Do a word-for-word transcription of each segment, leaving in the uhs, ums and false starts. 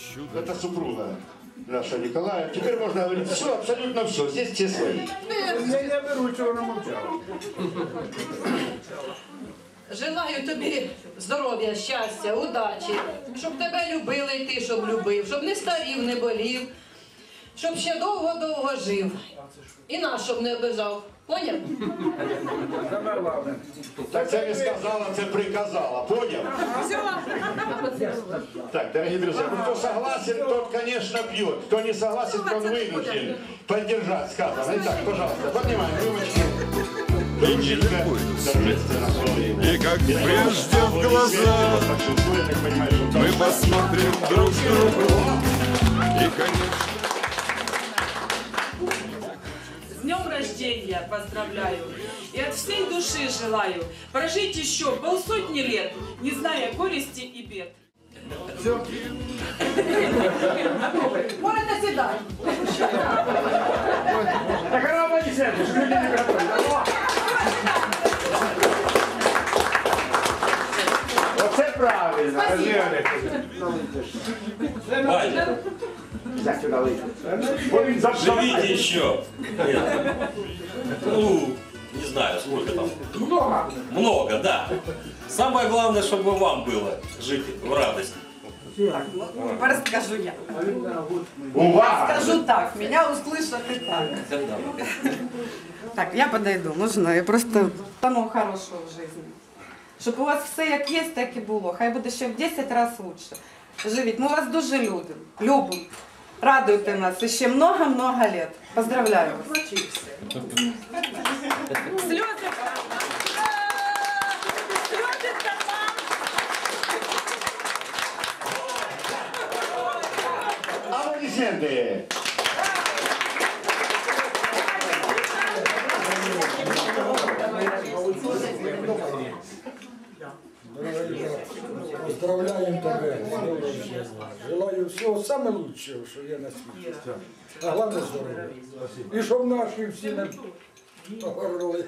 Это супруга наша Николая. Теперь можно говорить все, абсолютно все. Здесь все свои. Я не беру, чого вона мовчала. Желаю тобі здоров'я, щастя, удачі, щоб тебе любили і ти, щоб любив, щоб не старів, не болів, щоб ще довго-довго жив. І нас, щоб не обижав. Поняв? Так це не сказала, це приказала. Понял? Так, дорогие друзья, ну, кто согласен, тот, конечно, пьет. Кто не согласен, тот вынужден поддержать сказанное. Итак, пожалуйста, поднимаем рюмочки. И как прежде в глаза мы посмотрим друг другу. И, конечно... С днем рождения поздравляю и от всей души желаю прожить еще полсотни лет, не зная горести и бед. Все. Можете сідати. Так рано не сядешь, люди не готові. Оце правильно. Ваня, живите еще. Нет. Ну, не знаю, сколько там. Много. Много, да. Самое главное, чтобы вам было жить в радости. Расскажу я. Увага! Скажу так, меня услышат и так. Так, я подойду, можна? Я просто самого хорошого в жизни. Щоб у вас все як є, так і було. Хай буде ще в десять разів лучше. Живіть, ми вас дуже любимо. Любимо. Радуйте нас ще много-много лет. Поздравляю вас. Сльози. Аплодисменты! Поздравляем тебя. Желаю всего самого лучшего, что я на свете. А главное здоровья. И чтоб наши все нам погорели.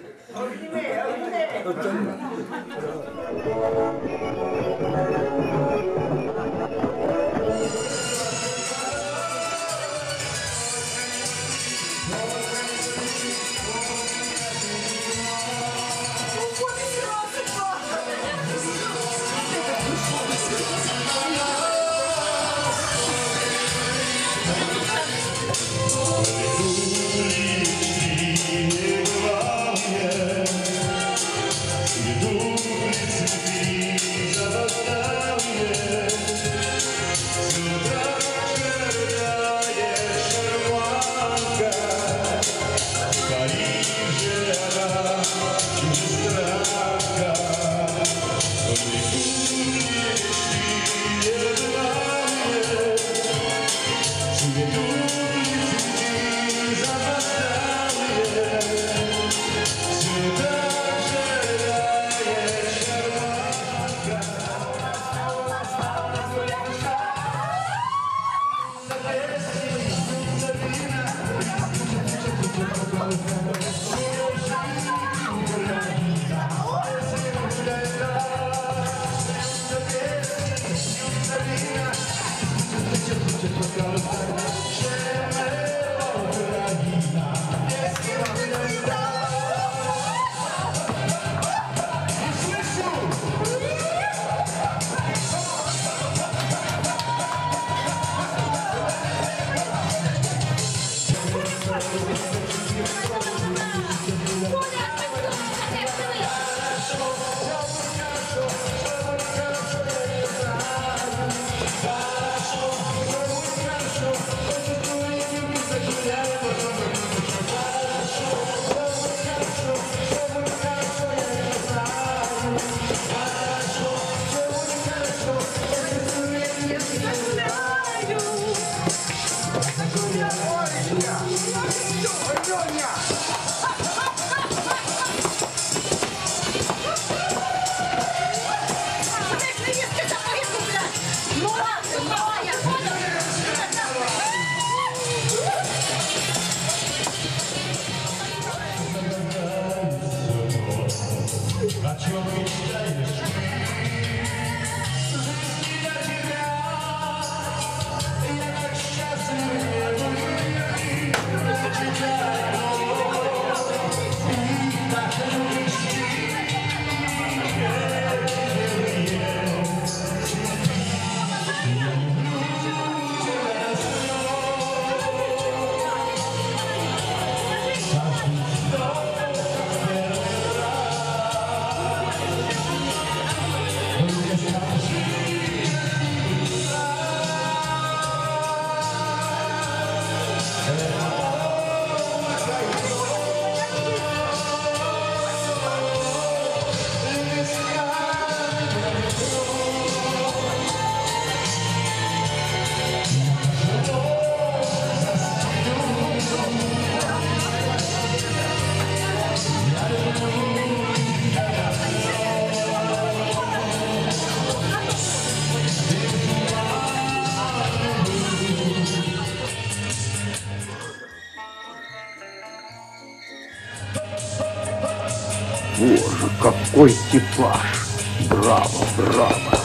Боже, какой типаж! Браво, браво!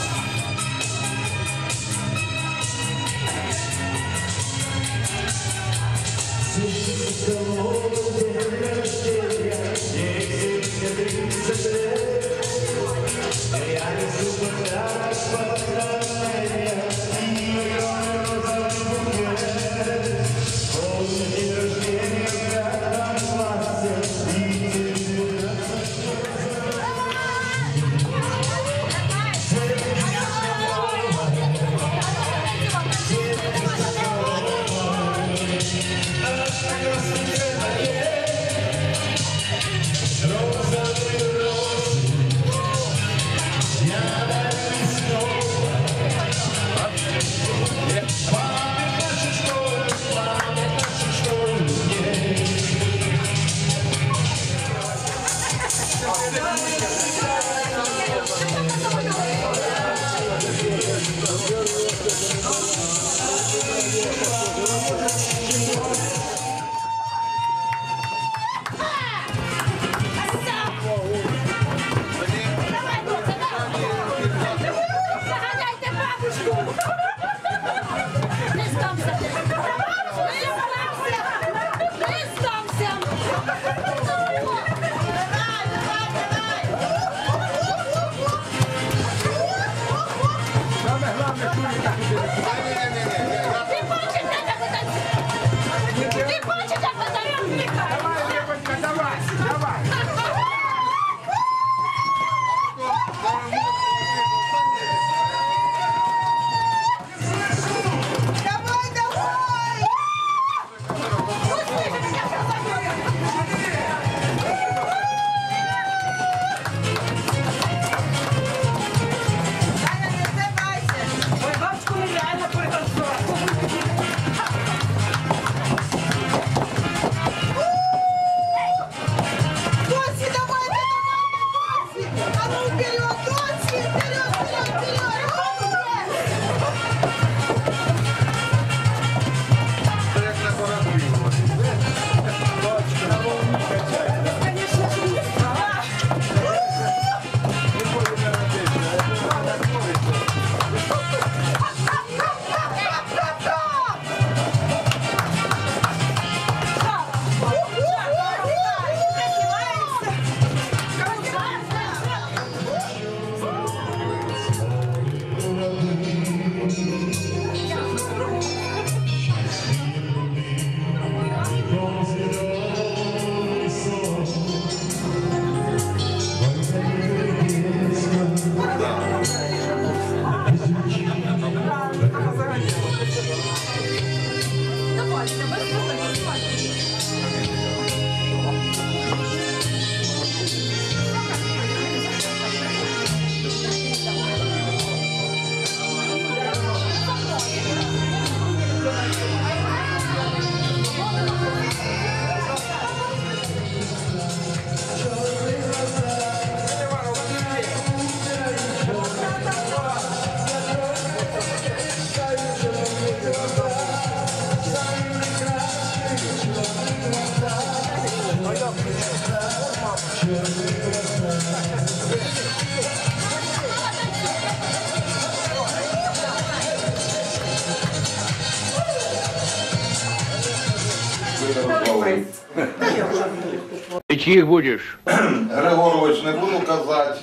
Ты чьих будешь? Григорович не буду казати.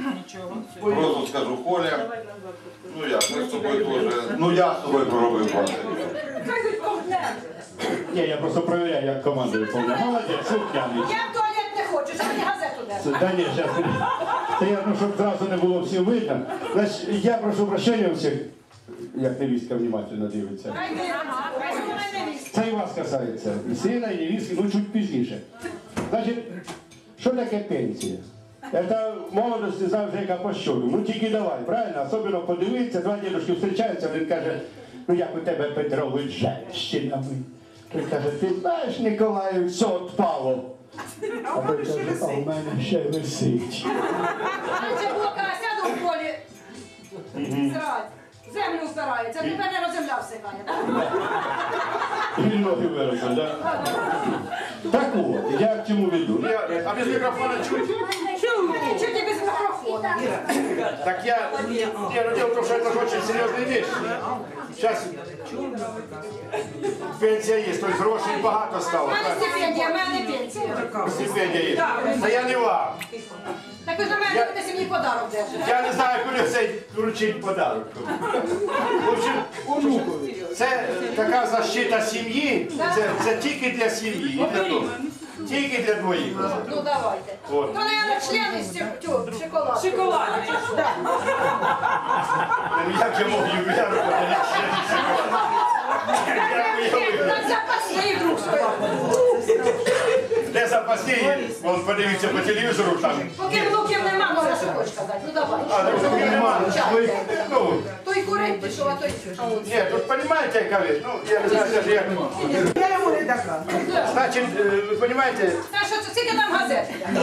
Просто скажу Коля. Ну я, ми з тобою теж. Ну я з тобою проробив правильно. Ні, я просто перевіряю, як команда виконує. Молодець, слухняний. Я в туалет не хочу, щоб мені газету дати. Та ні, зараз. Це я, ну, щоб зразу не було всім видно. Значить, я прошу прощення у всіх, як невістка внимательно дивиться. Це і вас касається. І сина, і невістки, ну чуть пізніше. Значить, що таке пенсія? Це в молодості завжди яка по щоду. Ну тільки давай, правильно? Особливо подивитися, два дідушки зустрічаються, він каже, ну як у тебе, Петрович, женщина. Він каже, ти знаєш, Ніколаю, все відпало. А той каже, а у мене ще висить. Раніше було, коли сяду в полі, зрать, землю впирається, тепер не земля всикає, так? Він ноги виросли, так? Так вот, я к чему веду. Я, а без микрофона чуть? Чуть не без микрофона. Так я, я дело в том, что это же очень серьезная вещь. Сейчас пенсія є, тобто грошей багато стало. У мене стипендія, в мене пенсія. Стипендія є. Та я не вам. Так ви ж на мене дивитеся, мені подарок держите. Я не знаю, куди цей вручить подарок. В общем, це така защита сім'ї, це, це тільки для сім'ї. і для того. Тільки для двоїх. Ну давайте. От. Ну, наверное, члени з цього шоколаду. Шоколад. Як я мог ювіляру подарити шоколад? На запасний друг Де запасні? Вон подивіться по телевізору там. Поки внуків нема, може що хочеш казати. Ну давай. А, так що нема. Ви, ну, Той курить пішов, а той... ні, тут розумієте, яка вещь? Ну, я не знаю, даже як. Я йому не така. Значить, ви розумієте, Та що, це скільки там газет?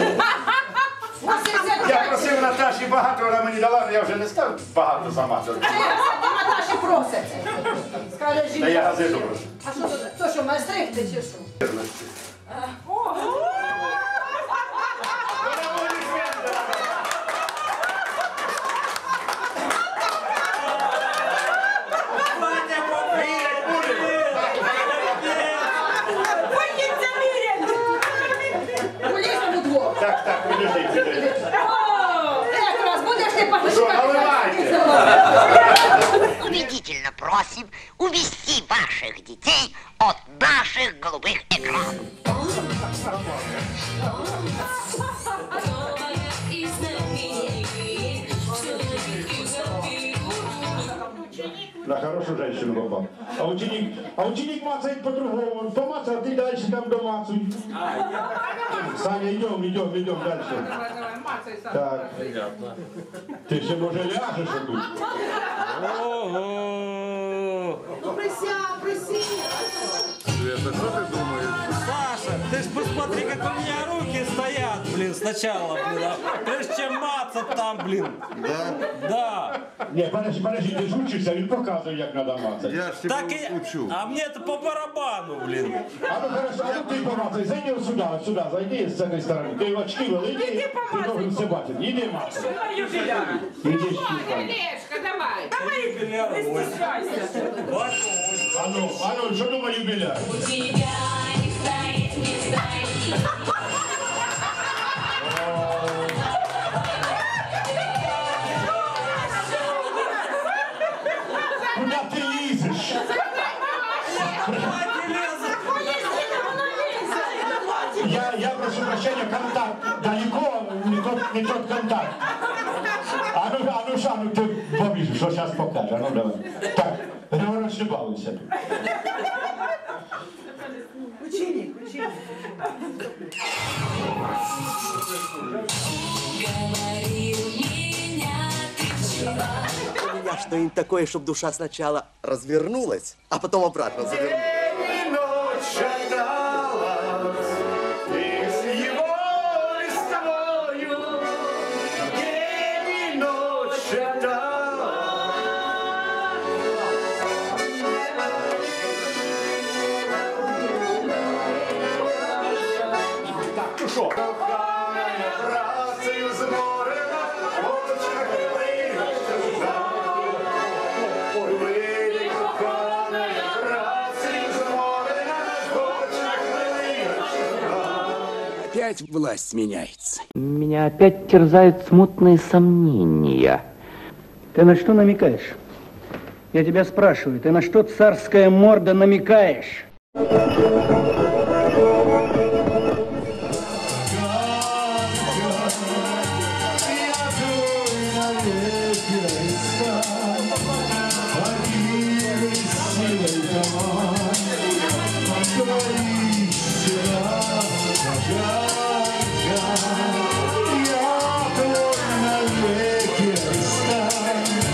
я просив Наташі багато, вона мені дала, але я вже не став багато замазати. Це газети Наташі просяться. Скаже Та жінка. я газету прошу. А що тут? То що, майстрихти чи що? Поліземо вдвох. Так, так, підожди, підожди. Якраз будеш ти Що, пошукати. наливайте? Убедительно просим увести ваших детей от наших голубых экранов. На хорошую женщину попал. А ученик, а ученик мацает по-другому. Он помацал, а ты дальше там домацуй. Саня, идем, идем, идем дальше. Так. Ты еще уже ляжешь тут. Ну присядь, присядь. Света, что ты думаешь? Саша, ты ж посмотри, как у меня руки стоят, блин, сначала, блин, а прежде чем мацать там, блин. Да? Да. Не, подожди, подожди, ти ж учишся, він показує, як треба мацати. Я ж тебя Так и... учу. А мне это по барабану, блин. А ну хорошо, а ну ти помацай, зайди от сюди, от сюди, зайди з цієї сторони. Ти очки великі, ти должен все бачити. Іди мацай. Іди щіпай. Олежка, давай. Не стесняйся. А ну, а ну, що думає юбіляр? Куда ти лізеш? Я, я прошу прощения, контакт далеко, не тот, не тот контакт. А ну, а ну, Ша, ну ти побіжиш, що зараз покаже, а ну давай. Так, не розшибалися. Ученик, ученик. У меня что-нибудь такое, чтобы душа сначала развернулась, а потом обратно завернулась. Що? Опять власть меняется. Меня опять терзают смутные сомнения. Ты на что намекаешь? Я тебя спрашиваю, ты на что, царская морда, намекаешь?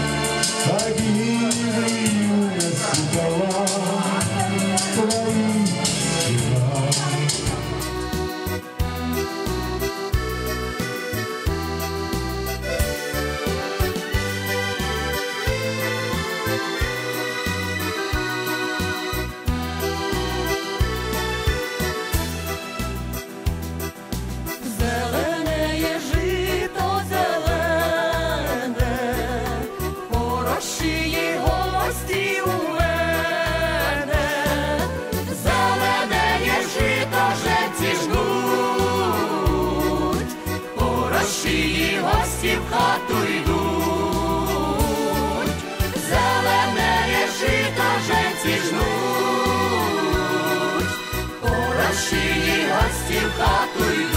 Погибли юность, гості в хату йдуть, зелене решито женці жнуть, у розчині гості в хату йдуть.